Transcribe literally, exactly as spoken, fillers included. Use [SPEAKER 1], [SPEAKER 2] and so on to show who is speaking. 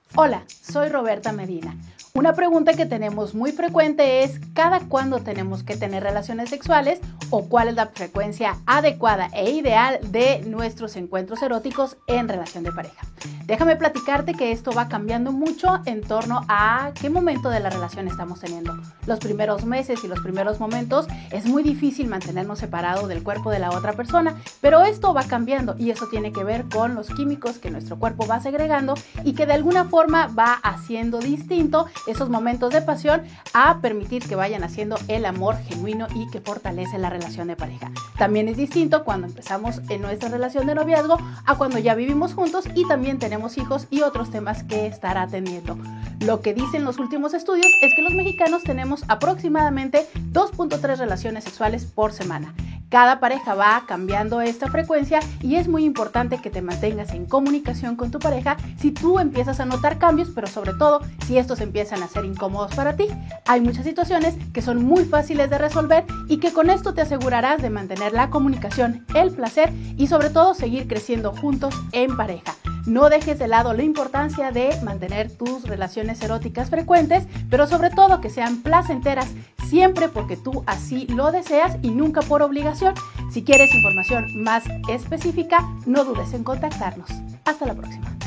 [SPEAKER 1] Hola, soy Roberta Medina. Una pregunta que tenemos muy frecuente es ¿cada cuándo tenemos que tener relaciones sexuales o cuál es la frecuencia adecuada e ideal de nuestros encuentros eróticos en relación de pareja? Déjame platicarte que esto va cambiando mucho en torno a qué momento de la relación estamos teniendo. Los primeros meses y los primeros momentos es muy difícil mantenernos separados del cuerpo de la otra persona, pero esto va cambiando y eso tiene que ver con los químicos que nuestro cuerpo va segregando y que de alguna forma va haciendo distinto esos momentos de pasión a permitir que vayan haciendo el amor genuino y que fortalece la relación de pareja. También es distinto cuando empezamos en nuestra relación de noviazgo a cuando ya vivimos juntos y también tenemos hijos y otros temas que estar atendiendo. Lo que dicen los últimos estudios es que los mexicanos tenemos aproximadamente dos punto tres relaciones sexuales por semana. Cada pareja va cambiando esta frecuencia y es muy importante que te mantengas en comunicación con tu pareja si tú empiezas a notar cambios, pero sobre todo si estos empiezan a ser incómodos para ti. Hay muchas situaciones que son muy fáciles de resolver y que con esto te asegurarás de mantener la comunicación, el placer y sobre todo seguir creciendo juntos en pareja. No dejes de lado la importancia de mantener tus relaciones eróticas frecuentes, pero sobre todo que sean placenteras, siempre porque tú así lo deseas y nunca por obligación. Si quieres información más específica, no dudes en contactarnos. Hasta la próxima.